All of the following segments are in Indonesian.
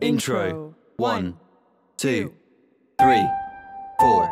Intro. 1, 2, 3, 4.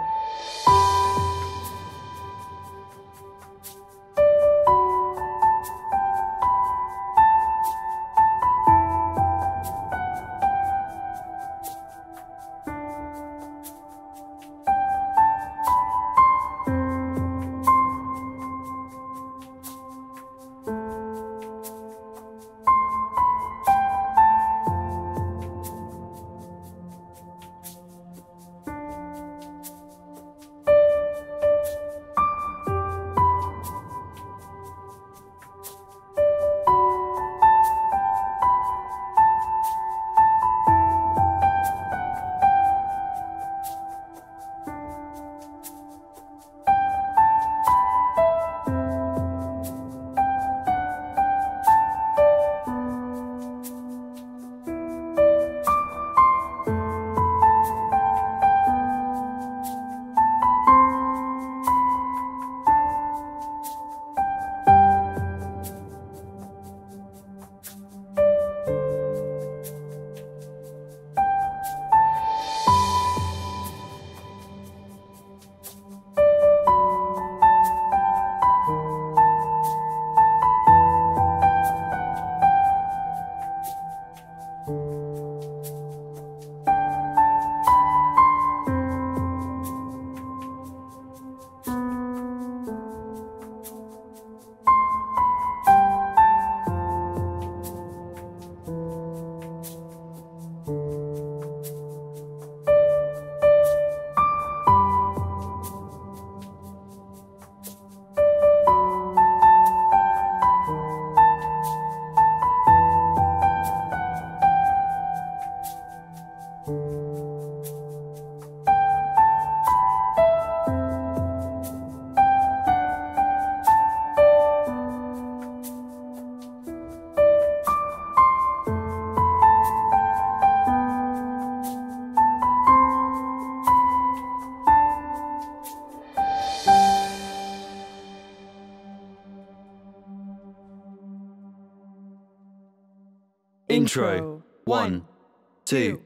Intro. 1, 2,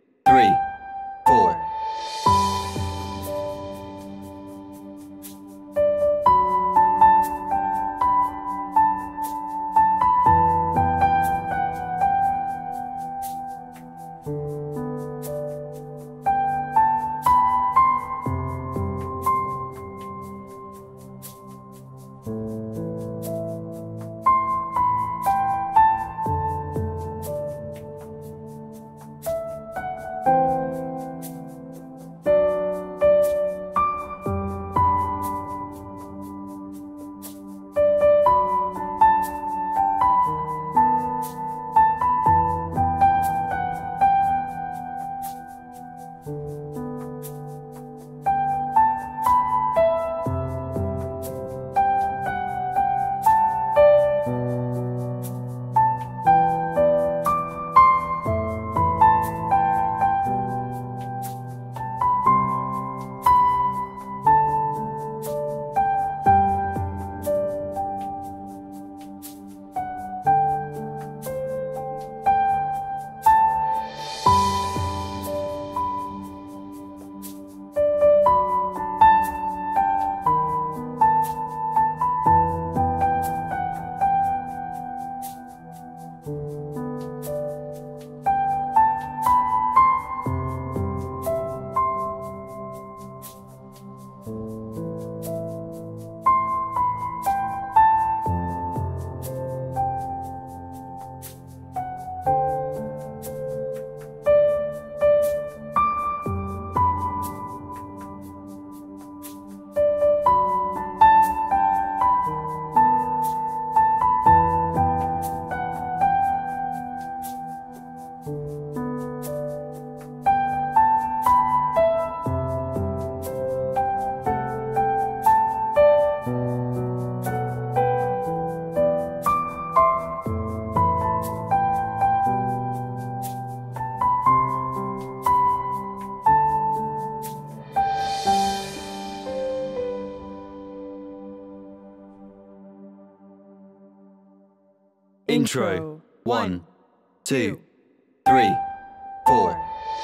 3, 4. Intro. 1, 2, 3, 4.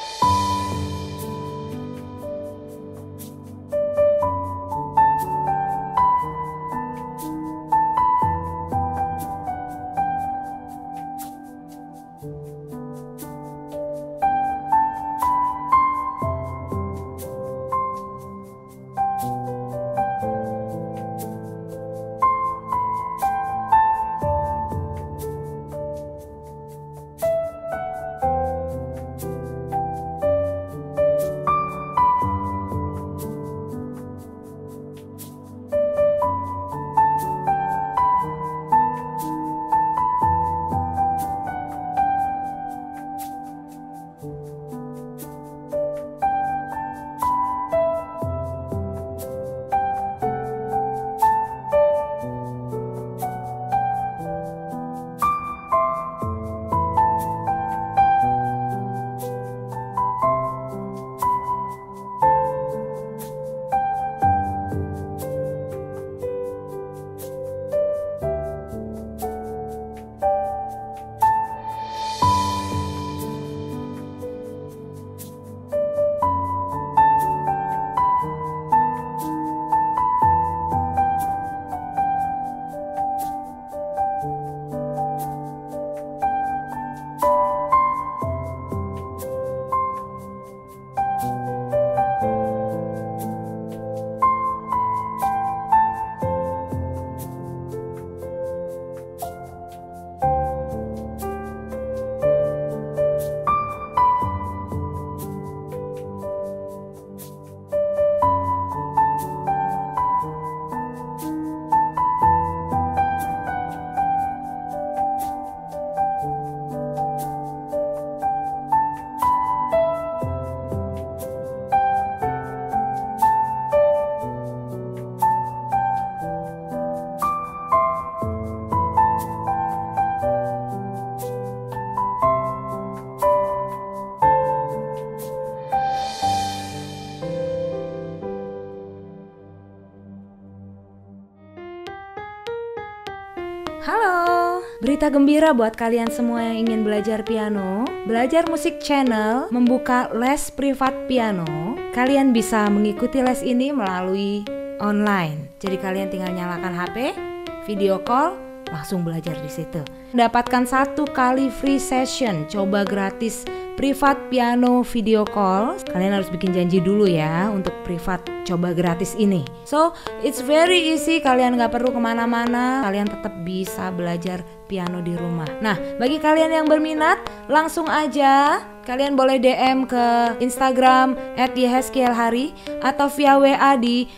Halo, berita gembira buat kalian semua yang ingin belajar piano. Belajar Musik Channel membuka les privat piano. Kalian bisa mengikuti les ini melalui online. Jadi kalian tinggal nyalakan HP, video call, langsung belajar di situ. Dapatkan 1 kali free session, coba gratis privat piano video call. Kalian harus bikin janji dulu ya untuk privat coba gratis ini. So it's very easy, kalian gak perlu kemana-mana, kalian tetap bisa belajar piano di rumah. Nah, bagi kalian yang berminat, langsung aja kalian boleh DM ke Instagram @yehezkielhari atau via WA di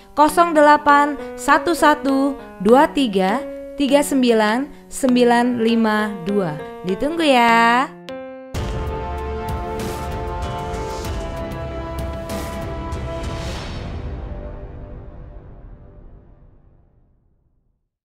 081123399952. Ditunggu ya.